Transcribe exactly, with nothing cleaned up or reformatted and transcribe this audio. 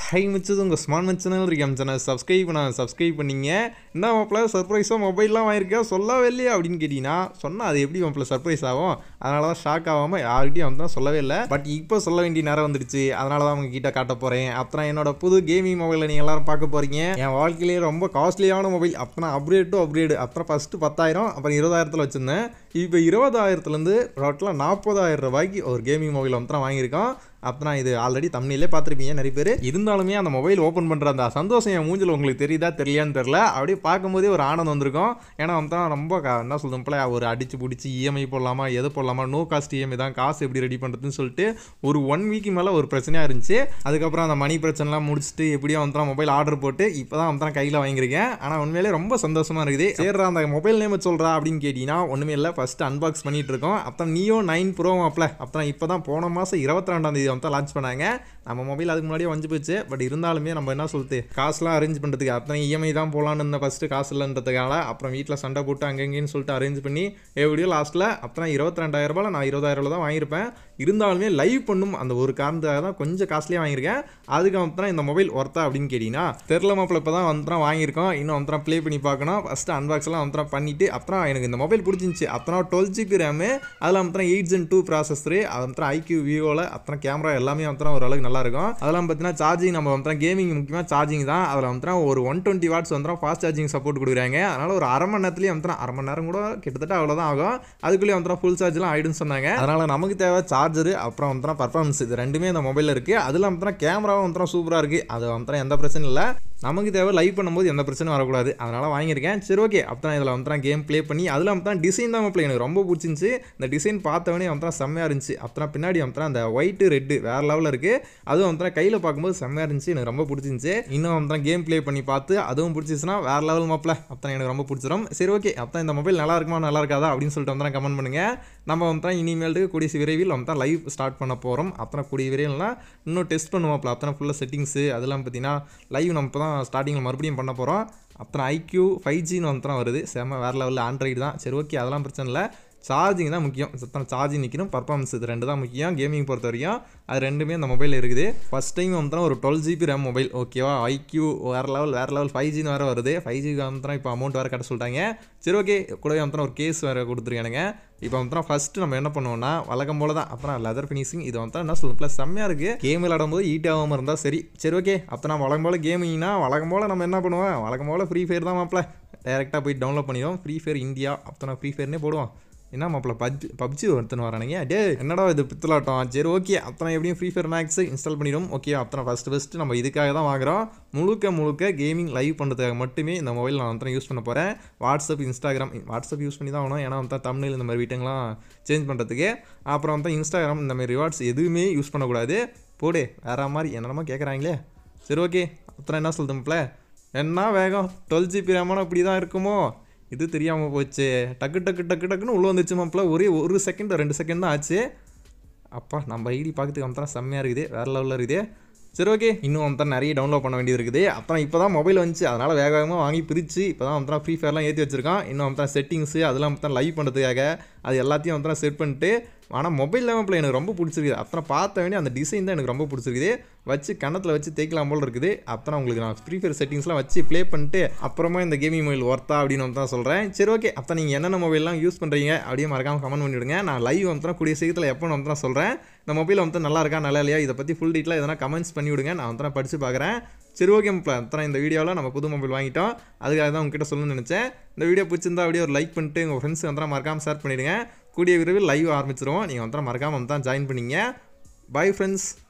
High மிச்சது உங்கள் smart much channel இருக்கேன் சேனல் சப்ஸ்கிரைப் பண்ண சப்ஸ்கிரைப் பண்ணிங்க என்ன மாப்பிள்ள சர்ப்ரைஸாக மொபைல்லாம் வாங்கியிருக்கேன் சொல்லவே இல்லையா அப்படின்னு கேட்டிங்கன்னா சொன்னால் அது எப்படி மாப்பிள்ள சர்ப்ரைஸ் ஆகும். அதனால தான் ஷாக் ஆகாமல் யார்கிட்டையும் வந்து சொல்லவே இல்லை. பட் இப்போ சொல்ல வேண்டிய நேரம் வந்துடுச்சு. அதனால தான் அவங்க கிட்ட காட்ட போகிறேன். அப்புறம் என்னோட புது கேமிங் மொபைலில் நீங்கள் எல்லாரும் பார்க்க போகிறீங்க. என் வாழ்க்கையிலேயே ரொம்ப காஸ்ட்லியான மொபைல். அப்புறம் அப்கிரேட் டு அப்கிரேடு. அப்புறம் ஃபஸ்ட்டு பத்தாயிரம் அப்புறம் இருபதாயிரத்தில் வச்சுருந்தேன். இப்போ இருபதாயிரத்துலேருந்து டோட்டலாக நாற்பதாயிரம் ரூபாய்க்கு ஒரு கேமிங் மொபைல் வந்து வாங்கியிருக்கோம். அப்புறம் இது ஆல்ரெடி தம்ப்நெயிலே பார்த்துருப்பீங்க நிறைய பேர். இருந்தாலுமே அந்த மொபைல் ஓப்பன் பண்ணுற அந்த சந்தோஷம் என் மூஞ்சில் உங்களுக்கு தெரியுதா தெரியலையான்னு தெரில. அப்படியே பார்க்கும்போதே ஒரு ஆனந்தம் வந்திருக்கும். ஏன்னா வந்து ரொம்ப என்ன சொல்லுவோம் போல ஒரு அடிச்சு பிடிச்சி இஎம்ஐ போடலாமா எது போடலாமா நோ காஸ்ட் இஎம்ஐ தான் காசு எப்படி ரெடி பண்ணுறதுன்னு சொல்லிட்டு ஒரு ஒன் வீக்கு மேலே ஒரு பிரச்சனையாக இருந்துச்சு. அதுக்கப்புறம் அந்த மணி பிரச்சனைலாம் முடிச்சுட்டு எப்படியோ வந்து மொபைல் ஆர்டர் போட்டு இப்போ தான் வந்து கையில் வாங்கியிருக்கேன். ஆனால் உண்மையிலே ரொம்ப சந்தோஷமாக இருக்குது. சரி அந்த மொபைல் நேம் சொல்கிறா அப்படின்னு கேட்டிங்கன்னா ஒன்றுமே இல்லை. ஃபஸ்ட்டு அன்பாக்ஸ் பண்ணிகிட்டு இருக்கோம். அப்புறம் நியோ நைன் ப்ரோ மாப்பிள்ள அப்புறம் இப்போ தான் போன மாதம் இருபத்தி ரெண்டாம் தேதி வந்து லான்ச் பண்ணாங்க. நம்ம மொபைல் அதுக்கு முன்னாடியே வந்து போச்சு. பட் இருந்தாலுமே நம்ம என்ன சொல்லுது காசுலாம் அரேஞ்ச் பண்ணுறதுக்கு அப்புறம் இஎம்ஐ தான் போகலான்னு இருந்த ஃபஸ்ட்டு காசு இல்லைன்றதுக்காக அப்புறம் வீட்டில் சண்டை போட்டு அங்கங்கேன்னு சொல்லிட்டு அரேஞ்ச் பண்ணி எப்படியோ லாஸ்ட்டில் அப்புறம் இருபத்தி ரெண்டாயிரம் ரூபாய் நான் இருபதாயிரம் தான் வாங்கியிருப்பேன். இருந்தாலுமே லைவ் பண்ணும் அந்த ஒரு காரணத்துக்காக தான் கொஞ்சம் காஸ்ட்லியாக வாங்கியிருக்கேன். அதுக்கு வந்து இந்த மொபைல் ஒர்த்தா அப்படின்னு கேட்டிங்கன்னா தெரில மாப்பிள்ள இப்போ தான் வந்து வாங்கியிருக்கோம். இன்னும் வந்து ப்ளே பண்ணி பார்க்கணும். ஃபஸ்ட்டு அன்பாக்ஸ்லாம் வந்து பண்ணிவிட்டு அப்புறம் எனக்கு இந்த மொபைல் பிடிச்சிருந்துச்சி. அப்புறம் டுவெல் ஜிபி ரேமு அதில் வந்து எயிட் ஜென் டூ ப்ராசஸரு அது வந்து ஐக்யூ விவோவில் அப்புறம் கேமரா எல்லாமே வந்து ஓரளவுக்கு நல்லா இருக்கும். அதெல்லாம் பார்த்தீங்கன்னா சார்ஜிங் நம்ம வந்து கேமிங் முக்கியமாக சார்ஜிங் தான். அதில் வந்து ஒரு ஒன் டுவெண்ட்டி வாட்ஸ் வந்து ஃபாஸ்ட் சார்ஜிங் சப்போர்ட் கொடுக்குறாங்க. அதனால் ஒரு அரை மணி நேரத்துலேயே வந்து அரை மணி நேரம் கூட கிட்டத்தட்ட அவ்வளோதான் ஆகும். அதுக்குள்ளேயே வந்து ஃபுல் சார்ஜ்லாம் ஆகிடுன்னு சொன்னாங்க. அதனால் நமக்கு தேவை சார்ஜரு அப்புறம் வந்து பர்ஃபார்மன்ஸ் இது ரெண்டுமே இந்த மொபைலில் இருக்குது. அதில் வந்து கேமராவும் வந்து சூப்பராக இருக்குது. அது வந்து எந்த பிரச்சனையும் இல்லை. நமக்கு தேவை லைவ் பண்ணும்போது எந்த பிரச்சனையும் வரக்கூடாது. அதனால் வாங்கியிருக்கேன். சரி ஓகே அப்புறம் இதில் வந்து கேம் ப்ளே பண்ணி அதில் வந்து டிசைன் தான் மொபைல் எனக்கு ரொம்ப பிடிச்சிருந்துச்சி. இந்த டிசைன் பார்த்தவனே வந்து செம்மையாக இருந்துச்சு. அப்புறம் பின்னாடி வந்து அந்த ஒயிட்டு ரெட்டு வேறு லெவலில் இருக்குது. அதுவும் வந்து கையில் பார்க்கும்போது செம்மையாக இருந்துச்சு. எனக்கு ரொம்ப பிடிச்சிருந்துச்சி. இன்னும் வந்து கேம் ப்ளே பண்ணி பார்த்து அதுவும் பிடிச்சிச்சுன்னா வேறு லெவல் மாப்பிள்ள அப்புறம் எனக்கு ரொம்ப பிடிச்சிடும். சரி ஓகே அப்புறம் இந்த மொபைல் நல்லா இருக்குமா நல்லா இருக்காதா அப்படின்னு சொல்லிட்டு வந்து கமெண்ட் பண்ணுங்கள். நம்ம வந்து இனிமேலுக்கு கூடிய விரைவில் வந்து லைவ் ஸ்டார்ட் பண்ண போகிறோம். அப்புறம் கூடிய விரைவில்னா இன்னும் டெஸ்ட் பண்ணுவோம்ல அப்புறம் ஃபுல்லாக செட்டிங்ஸு அதெல்லாம் பார்த்தீங்கன்னா லைவ் நம்ம இப்போ தான் ஸ்டார்டிங்கில் மறுபடியும் பண்ண போகிறோம். அப்புறம் ஐக்யூ ஃபைவ் ஜின்னு வந்து வருது. செம்ம வேறு லெவலில் ஆண்ட்ராய்டு தான். சரி ஓகே அதெல்லாம் பிரச்சனை இல்லை. சார்ஜிங் தான் முக்கியம். சுத்தம் சார்ஜிங் நிற்கணும் பர்ஃபார்மன்ஸ் இது ரெண்டு தான் முக்கியம். கேமிங் பொறுத்த வரைக்கும் அது ரெண்டுமே இந்த மொபைல் இருக்குது. ஃபஸ்ட் டைம் வந்து ஒரு டுவெல் ஜிபி ரேம் மொபைல் ஓகேவா. ஐக்யூ வேறு லெவல் வேறு லெவல் ஃபைவ் ஜின்னு வேறு வருது. ஃபைவ் ஜிக்கு வந்து இப்போ அமௌண்ட் வேறு கட்ட சொல்லிட்டாங்க. சரி ஓகே கூடவே வந்து ஒரு கேஸ் வேறு கொடுத்துருக்கானுங்க. இப்போ வந்து ஃபஸ்ட்டு நம்ம என்ன பண்ணுவோம்னா வழக்கம் போல தான் அப்புறம் லெதர் ஃபினிஷிங் இது வந்து என்ன சொல்லுவோம் ப்ளஸ் செம்மையாக இருக்குது. கேம் விளையாடும்போது ஹீட் ஆகாமல் இருந்தால் சரி. சரி ஓகே அப்புறம் நான் வழக்கம் போல் கேமிங்னா வழக்கம் போல் நம்ம என்ன பண்ணுவோம் வழக்கம் போல் ஃப்ரீ ஃபயர் தான் மாப்பிள்ள டேரெக்டாக போய் டவுன்லோட் பண்ணிடுவோம். ஃப்ரீ ஃபயர் இந்தியா அப்புறம் ஃப்ரீ ஃபயர்னே போடுவோம். என்ன மாப்பிள்ள பப்ஜி பப்ஜி ஒருத்தன் வரானுங்க டே என்னடா இது பித்தலாட்டம். சரி ஓகே அப்புறம் எப்படியும் ஃப்ரீ ஃபயர் மேக்ஸ் இன்ஸ்டால் பண்ணிடும். ஓகே அப்புறம் ஃபஸ்ட்டு ஃபஸ்ட்டு நம்ம இதுக்காக தான் வாங்குகிறோம். முழுக்க முழுக்க கேமிங் லைவ் பண்ணுறதுக்காக மட்டுமே இந்த மொபைல் நான் வந்து யூஸ் பண்ண போகிறேன். வாட்ஸ்அப் இன்ஸ்டாகிராம் வாட்ஸ்அப் யூஸ் பண்ணி தான் ஆகணும். ஏன்னா வந்து தம்ப்நெயில் இந்த மாதிரி வீட்டுங்களாம் சேஞ்ச் பண்ணுறதுக்கு. அப்புறம் வந்து இன்ஸ்டாகிராம் இந்த மாதிரி ரிவார்ட்ஸ் எதுவுமே யூஸ் பண்ணக்கூடாது. போடு வேறு மாதிரி என்னென்னமோ கேட்குறாங்களே. சரி ஓகே அப்புறம் என்ன சொல்லுதும்ப்ல என்ன வேகம் டுவெல் ஜிபி ரேமான இப்படி தான் இருக்குமோ இது தெரியாமல் போச்சு. டக்கு டக்கு டக்கு டக்குன்னு உள்ளே வந்துச்சு மாப்பிள்ள. ஒரே ஒரு செகண்ட் ரெண்டு செகண்ட் தான் ஆச்சு. அப்பா நம்ம ஐடி பார்க்கறதுக்கு அப்புறம் செம்மையாக இருக்குது வேறு லெவலில் இருக்குது. சரி ஓகே இன்னும் வந்து நிறைய டவுன்லோட் பண்ண வேண்டியது இருக்குது. அப்புறம் இப்போ தான் மொபைல் வந்துச்சு. அதனால் வேக வேகமாக வாங்கி பிரித்து இப்போ தான் வந்து ஃப்ரீ ஃபயர்லாம் ஏற்றி வச்சுருக்கான். இன்னும் வந்து செட்டிங்ஸு அதெல்லாம் வந்து லைவ் பண்ணுறதுக்காக அது எல்லாத்தையும் வந்து செட் பண்ணிட்டு ஆனால் மொபைல் லெவலில் எனக்கு ரொம்ப பிடிச்சிருக்குது. அப்புறம் பார்த்த வேண்டிய அந்த டிசைன் தான் எனக்கு ரொம்ப பிடிச்சிருக்குது. வச்சு கணத்தில் வச்சு தேய்க்கலாம் போல் இருக்குது. அப்புறம் உங்களுக்கு நான் ஃப்ரீ ஃபயர் செட்டிங்ஸ்லாம் வச்சு ப்ளே பண்ணிட்டு அப்புறமா இந்த கேமிங் மொபைல் ஒர்த்தா அப்படின்னு வந்து தான் சொல்கிறேன். சரி ஓகே அப்போ நீங்கள் என்னென்ன மொபைல்லாம் யூஸ் பண்ணுறீங்க அப்படியே மறக்காமல் கமெண்ட் பண்ணிவிடுங்க. நான் லைவ் வந்து கூடிய சீக்கிரத்தில் எப்போ வந்து தான் சொல்கிறேன். இந்த மொபைல் வந்து நல்லா இருக்கா நல்லா இல்லையா இதை பற்றி ஃபுல் டீட்டெயிலாக எதனா கமெண்ட்ஸ் பண்ணி விடுங்க. நான் வந்து படித்து பார்க்குறேன். சரி ஓகே அப்புறம் இந்த வீடியோவில் நம்ம புது மொபைல் வாங்கிட்டோம். அதுக்காக தான் உங்ககிட்ட சொல்லணும்னு நினச்சேன். இந்த வீடியோ பிடிச்சிருந்தா அப்படியே ஒரு லைக் பண்ணிட்டு உங்கள் ஃப்ரெண்ட்ஸ் வந்து மறக்காமல் ஷேர் பண்ணிவிடுங்க. கூடிய விரைவில் லைவ் ஆரம்பிச்சிருவோம். நீங்கள் வந்து மறக்காமல் வந்து தான் ஜாயின் பண்ணிங்க. Bye friends.